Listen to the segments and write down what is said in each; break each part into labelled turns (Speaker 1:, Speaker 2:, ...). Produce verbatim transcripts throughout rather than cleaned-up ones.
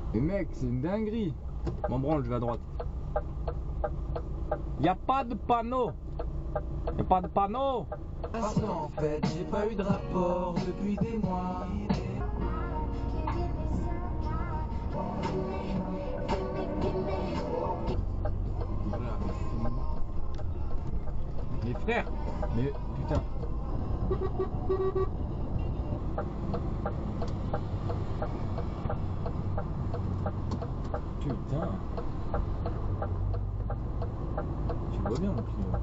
Speaker 1: Mais mec, c'est une dinguerie. M'en branle, je vais à droite. Y'a pas de panneau. Y'a pas de panneau.
Speaker 2: Parce qu'en fait, j'ai pas eu de rapport depuis des mois.
Speaker 1: Mes frères. Mais putain. Putain. Tu vois bien mon client.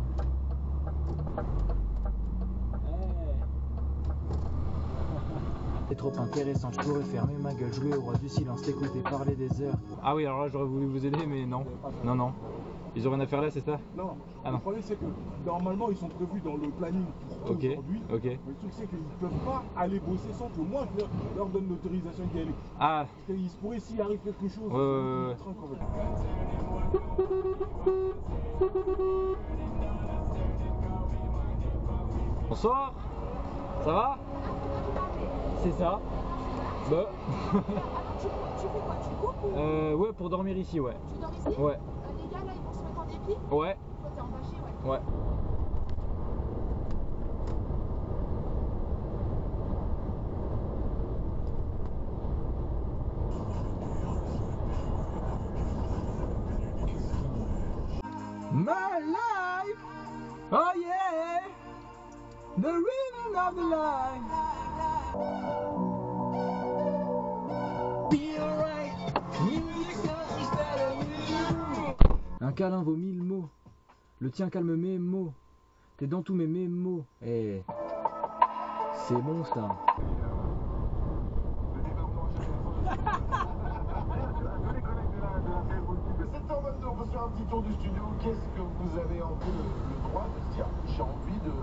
Speaker 2: C'est trop intéressant, je pourrais fermer ma gueule, jouer au roi du silence, t'écouter parler des heures.
Speaker 1: Ah oui, alors là j'aurais voulu vous aider, mais non. Non, non. Ils ont rien à faire là, c'est ça?
Speaker 3: Non.
Speaker 1: Ah non.
Speaker 3: Le problème c'est que normalement ils sont prévus dans le planning pour
Speaker 1: Ok,
Speaker 3: aujourd'hui.
Speaker 1: ok.
Speaker 3: Mais le truc c'est qu'ils ne peuvent pas aller bosser sans que moi je leur, leur donne l'autorisation d'y aller.
Speaker 1: Ah.
Speaker 3: Parce qu'il se pourrait s'il arrive quelque chose.
Speaker 1: Ouais, ouais, ouais.
Speaker 3: Train, quand même.
Speaker 1: Bonsoir. Ça va? C'est ça. Bah.
Speaker 4: Tu, tu fais quoi? Tu coupes ou...
Speaker 1: euh, ouais, pour dormir ici, ouais.
Speaker 4: Tu dors ici?
Speaker 1: Ouais.
Speaker 4: Euh, les gars là ils vont se mettre en dépit?
Speaker 1: Ouais.
Speaker 4: Toi t'es en bâché, ouais.
Speaker 1: Ouais. My life, oh yeah, the rhythm of the life. Be alright, un câlin vaut mille mots, le tien calme mes mots, t'es dans tous mes mémos. Eh, c'est bon ça.
Speaker 5: sept heures vingt-deux, on peut faire un petit tour du studio. Qu'est-ce que vous avez un peu le, le droit de se dire? J'ai envie de...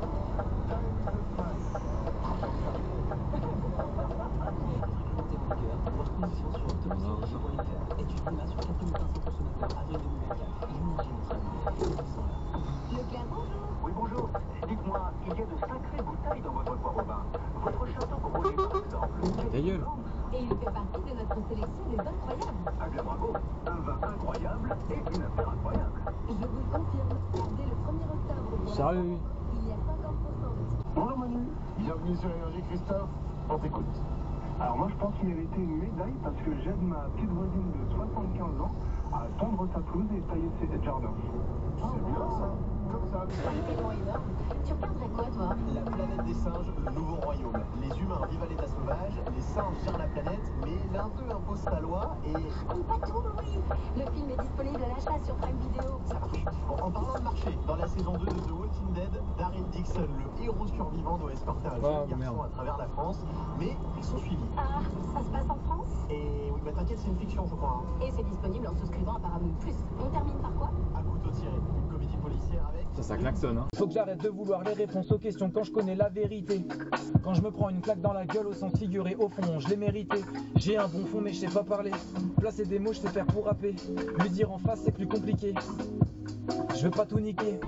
Speaker 6: Votre condition sur l'autorisation supplémentaire. Étude climat sur quatre mille cinq cents consommateurs, avril deux mille vingt-quatre. L'énergie neutrale.
Speaker 4: Leclerc, bonjour.
Speaker 7: Oui, bonjour. Dites-moi, il y a de sacrées bouteilles dans votre poire au vin. Votre château Grosjean, par exemple.
Speaker 1: Ta gueule.
Speaker 4: Et il fait partie de notre sélection des incroyables.
Speaker 7: Ah bien, bravo. Un vin incroyable et une affaire incroyable.
Speaker 4: Je vous le confirme, dès le premier octobre pour
Speaker 1: Sérieux,
Speaker 4: la
Speaker 1: oui.
Speaker 4: France, il y a cinquante pour cent de tickets.
Speaker 5: Bonjour Manu, bienvenue sur Énergie Christophe, on t'écoute.
Speaker 7: Alors moi, je pense mériter une médaille parce que j'aide ma petite voisine de soixante-quinze ans à tondre sa pelouse et tailler ses jardins.
Speaker 5: C'est bien ça, comme ça.
Speaker 4: C'est tellement énorme. Tu regarderais quoi, toi?
Speaker 8: La planète des singes, le nouveau royaume. Les humains vivent à l'état sauvage, les singes gèrent la planète, mais l'un d'eux impose sa loi et...
Speaker 4: On patrouille. Le film est disponible à l'achat sur Prime Video.
Speaker 8: ça marche. Bon, en parlant de marché, dans la saison deux de The Walking Dead, Daryl Dixon, le héros survivant, doit escorter un
Speaker 1: Oh,
Speaker 8: jeune garçon
Speaker 1: merde.
Speaker 8: à travers la France, mais ils sont suivis.
Speaker 4: Ah, ça se passe en France?
Speaker 8: Et oui, bah t'inquiète, c'est une fiction, je crois. Hein.
Speaker 4: Et c'est disponible en souscrivant à Paramount plus. On termine par quoi?
Speaker 8: À couteau tiré, une comédie policière avec...
Speaker 1: Ça, ça klaxonne, hein.
Speaker 2: Faut que j'arrête de vouloir les réponses aux questions quand je connais la vérité. Quand je me prends une claque dans la gueule au sens figuré, au fond, je l'ai mérité. J'ai un bon fond mais je sais pas parler. Placer des mots, je sais faire pour rapper. Lui dire en face, c'est plus compliqué. Je veux pas tout niquer.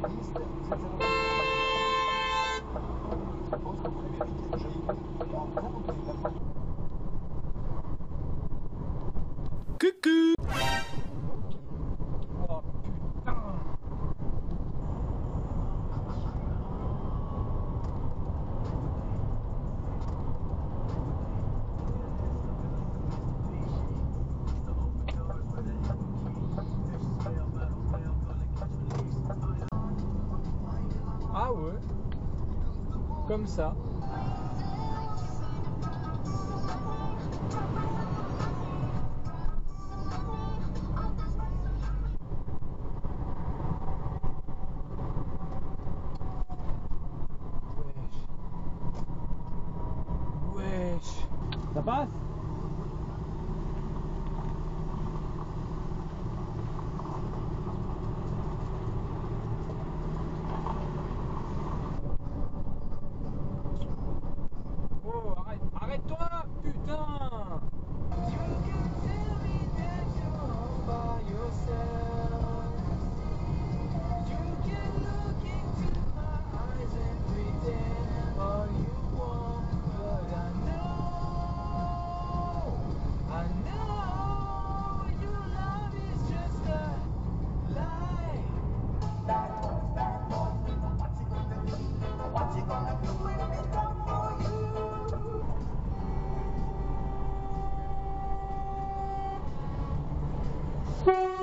Speaker 1: Coucou. Oh putain. Ah ouais. Comme ça. Wesh. Wesh. Ça passe? Oh, arrête, arrête-toi, putain! Ciao.